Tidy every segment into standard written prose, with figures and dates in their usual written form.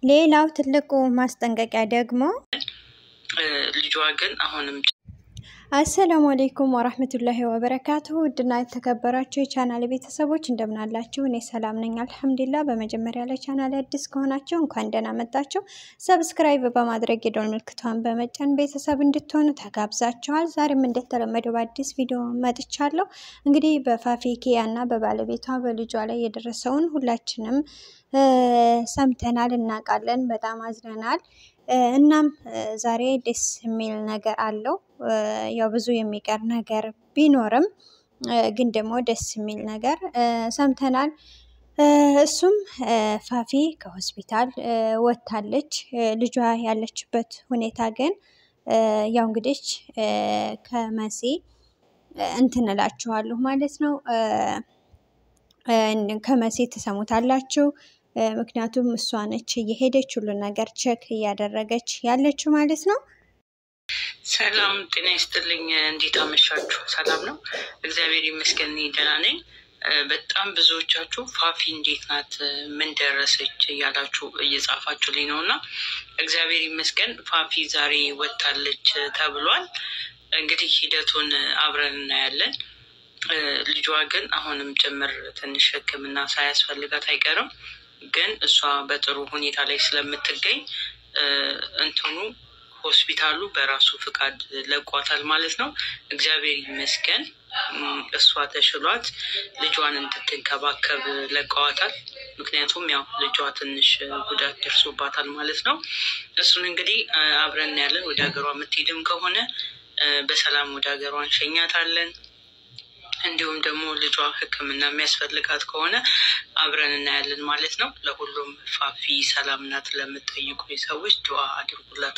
ሌላው ትልቁ ማስጠንቀቂያ ደግሞ ልጇ ግን አሁንም አሰላሙ አለይኩም ወራህመቱላሂ ወበረካቱሁ ውድና የተከበራችሁ የቻናሌ ቤተሰቦች እንደምን አላችሁ? እኔ ሰላም ነኝ አልሐምዱሊላህ። በመጀመሪያ ለቻናሌ አዲስ ከሆናችሁ እንኳን ደህና መጣችሁ። ሰብስክራይብ በማድረግ የደወል ምልክቷን በመጫን ቤተሰብ እንድትሆኑ ተጋብዛችኋል። ዛሬም እንደተለመደው በአዲስ ቪዲዮ መጥቻለሁ። እንግዲህ በፋፊ ኪያና በባለቤቷ በልጇ ላይ የደረሰውን ሁላችንም ሰምተናል፣ እናውቃለን፣ በጣም አዝነናል። እናም ዛሬ ደስ የሚል ነገር አለው። ያው ብዙ የሚቀር ነገር ቢኖርም ግን ደግሞ ደስ የሚል ነገር ሰምተናል። እሱም ፋፊ ከሆስፒታል ወጥታለች። ልጇ ያለችበት ሁኔታ ግን ያው እንግዲህ ከመሲ እንትን እላችኋለሁ ማለት ነው። ከመሲ ትሰሙታላችሁ። ምክንያቱም እሷ ነች እየሄደች ሁሉ ነገር ቼክ እያደረገች ያለችው ማለት ነው። ሰላም ጤና ይስጥልኝ። እንዴት አመሻችሁ? ሰላም ነው? እግዚአብሔር ይመስገን ደህና ነኝ። በጣም ብዙዎቻችሁ ፋፊ እንዴት ናት፣ ምን ደረሰች እያላችሁ እየጻፋችሁልኝ ነውና እግዚአብሔር ይመስገን ፋፊ ዛሬ ወጣለች ተብሏል። እንግዲህ ሂደቱን አብረን እናያለን። ልጇ ግን አሁንም ጭምር ትንሽ ሕክምና ሳያስፈልጋት አይቀርም። ግን እሷ በጥሩ ሁኔታ ላይ ስለምትገኝ እንትኑ ሆስፒታሉ በራሱ ፍቃድ ለቋታል ማለት ነው። እግዚአብሔር ይመስገን እሷ ተሽሏት ልጇን እንድትንከባከብ ለቋታል። ምክንያቱም ያው ልጇ ትንሽ ጉዳት ደርሶባታል ማለት ነው። እሱን እንግዲህ አብረን ያለን ወደ ሀገሯ የምትሄድም ከሆነ በሰላም ወደ ሀገሯ እንሸኛታለን። እንዲሁም ደግሞ ልጇ ሕክምና የሚያስፈልጋት ከሆነ አብረን እናያለን ማለት ነው። ለሁሉም ፋፊ ሰላም ናት ለምትጠይቁ ሰዎች ዱአ አድርጉላት።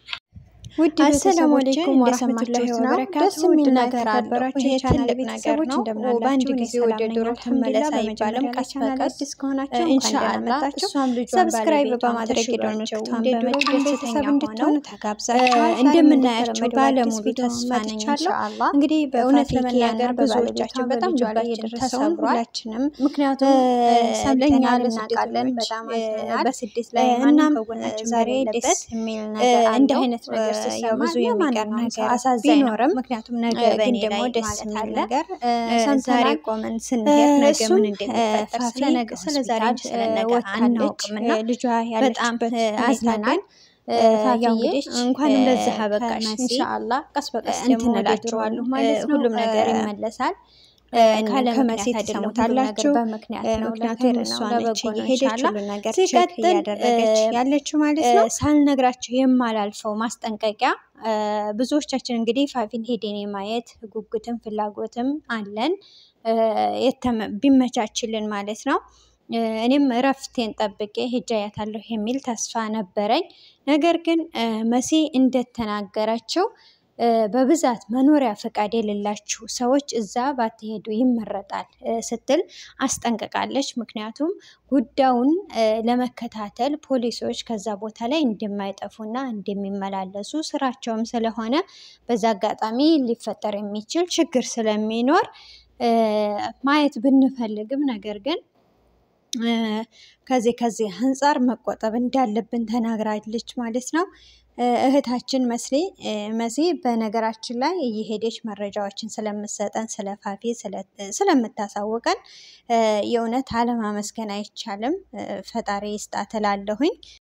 ውድ አሰላሙ አለይኩም ወራህመቱላሂ ወበረካቱሁ። ደስ የሚል ነገር አበራችሁ የቻናል ቤተሰቦች እንደምናላችሁ። በአንድ ጊዜ ወደ ዶሮ ተመለስ አይባልም። ቀስ በቀስ ከሆናችሁ ኢንሻአላህ እሷም ልጇን ሰብስክራይብ በማድረግ የደወል ምልክቱን በመጫን ቤተሰብ እንድትሆኑ ተጋብዛችኋል። እንደምናያቸው ባለሙሉ ተስፋ ነኝ ኢንሻአላህ። እንግዲህ በእውነት ለመናገር ብዙዎቻችን በጣም ጁላ የደረሰውን ሁላችንም ምክንያቱም ሰምተናል፣ እናውቃለን፣ በጣም አዝነናል። በስደት ላይ ማንም ከጎናችን ዛሬ ደስ የሚል ነገር እንደ አይነት ነገር ያው ብዙ የሚቀር ነገር ቢኖርም ምክንያቱም ነገ በእኔ ደግሞ ደስ የሚል ነገር ዛሬ ቆመን ስንሄድ ነገ ምን እንደሚፈጠር ስለዛሬ ስለነገ አናውቅምና ልጇ ያለችበት አዝነናል። ያው እንግዲህ እንኳንም ለዚህ አበቃሽ ኢንሻአላህ። ቀስ በቀስ ደግሞ እንላችኋለሁ ማለት ነው። ሁሉም ነገር ይመለሳል። ከመሲ ተሰሙታላችሁ በምክንያት ነው። ምክንያቱም እሷ ነች እየሄደች ሁሉ ነገር ቼክ እያደረገች ያለችው ማለት ነው። ሳልነግራችሁ የማላልፈው ማስጠንቀቂያ ብዙዎቻችን እንግዲህ ፋፊን ሄደን የማየት ጉጉትም ፍላጎትም አለን ቢመቻችልን ማለት ነው። እኔም እረፍቴን ጠብቄ ሄጃያታለሁ የሚል ተስፋ ነበረኝ። ነገር ግን መሲ እንደተናገረችው በብዛት መኖሪያ ፈቃድ የሌላችሁ ሰዎች እዛ ባትሄዱ ይመረጣል ስትል አስጠንቅቃለች። ምክንያቱም ጉዳዩን ለመከታተል ፖሊሶች ከዛ ቦታ ላይ እንደማይጠፉና እንደሚመላለሱ ስራቸውም ስለሆነ በዛ አጋጣሚ ሊፈጠር የሚችል ችግር ስለሚኖር ማየት ብንፈልግም ነገር ግን ከዚህ አንፃር መቆጠብ እንዳለብን ተናግራለች ማለት ነው። እህታችን መሲ በነገራችን ላይ እየሄደች መረጃዎችን ስለምትሰጠን ስለ ፋፊ ስለምታሳውቀን የእውነት አለማመስገን አይቻልም። ፈጣሪ ይስጣት እላለሁኝ።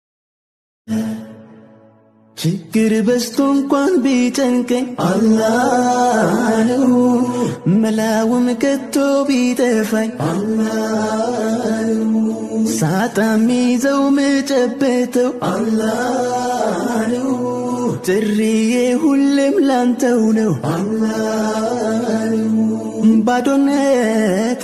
ችግር በዝቶ እንኳን ቢጨንቀኝ አላህ ነው መላውም ከቶ ቢጠፋኝ አላህ ነው ሳጣም ይዘው መጨበተው አላህ ነው ጥሪዬ ሁሌም ላንተው ነው አላህ ነው ባዶነቴ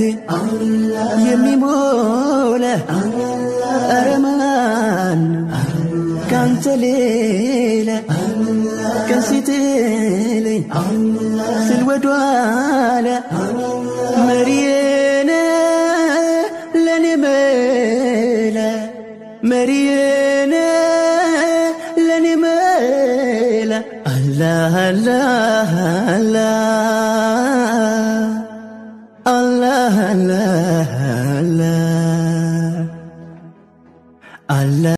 የሚሞላ ኧረ ማን ካንተ ሌላ ቀን ሲጥለኝ ስል ወደኋላ መሪዬ ነህ ለኔ መላ መሪዬ ነህ ለኔ መላ አላህ አላህ አላህ አላህ አላህ አላህ